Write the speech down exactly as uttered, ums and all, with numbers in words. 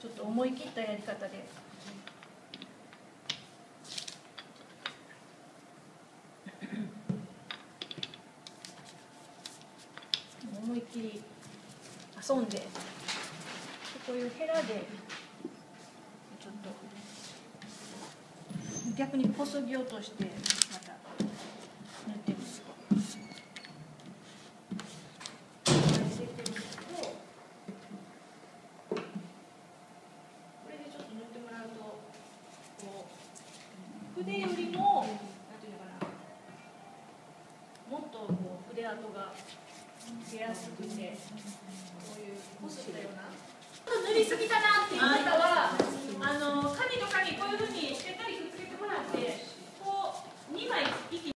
ちょっと思い切ったやり方で。思いっきり遊んで、こういうヘラでちょっと逆にこそぎ落としてまた塗ってみると、これでちょっと塗ってもらうと、こう筆よりもなんていうのかな、もっとこう筆跡が出やすくて、こういうこすったような。塗りすぎたなっていう方は、あの紙とかにこういうふうにしっかりくっつけてもらって、こうにまい一気に